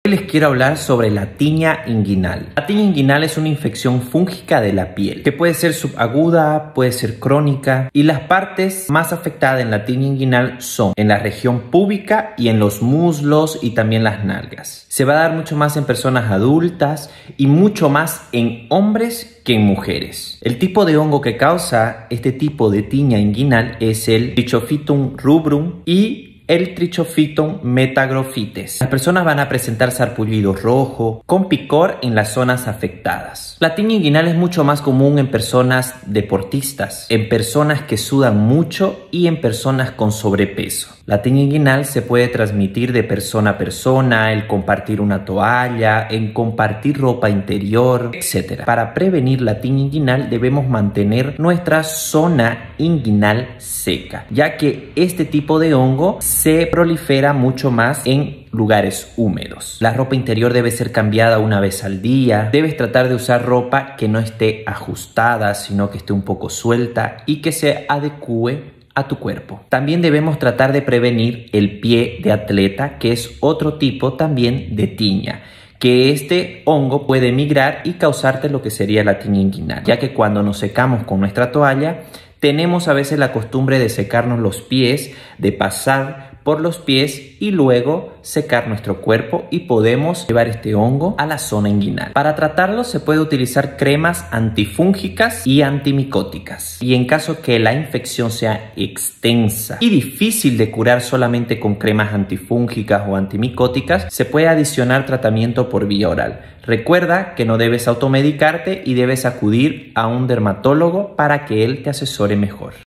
Hoy les quiero hablar sobre la tiña inguinal. La tiña inguinal es una infección fúngica de la piel que puede ser subaguda, puede ser crónica, y las partes más afectadas en la tiña inguinal son en la región púbica y en los muslos y también las nalgas. Se va a dar mucho más en personas adultas y mucho más en hombres que en mujeres. El tipo de hongo que causa este tipo de tiña inguinal es el Trichophytum rubrum y el Trichophytum metagrophithes. Las personas van a presentar sarpullido rojo con picor en las zonas afectadas. La tiña inguinal es mucho más común en personas deportistas, en personas que sudan mucho y en personas con sobrepeso. La tiña inguinal se puede transmitir de persona a persona, el compartir una toalla, en compartir ropa interior, etc. Para prevenir la tiña inguinal debemos mantener nuestra zona inguinal seca, ya que este tipo de hongo se prolifera mucho más en lugares húmedos. La ropa interior debe ser cambiada una vez al día. Debes tratar de usar ropa que no esté ajustada, sino que esté un poco suelta y que se adecue a tu cuerpo. También debemos tratar de prevenir el pie de atleta, que es otro tipo también de tiña, que este hongo puede migrar y causarte lo que sería la tiña inguinal, ya que cuando nos secamos con nuestra toalla tenemos a veces la costumbre de secarnos los pies, de pasar por los pies y luego secar nuestro cuerpo, y podemos llevar este hongo a la zona inguinal. Para tratarlo se puede utilizar cremas antifúngicas y antimicóticas, y en caso que la infección sea extensa y difícil de curar solamente con cremas antifúngicas o antimicóticas, se puede adicionar tratamiento por vía oral. Recuerda que no debes automedicarte y debes acudir a un dermatólogo para que él te asesore mejor.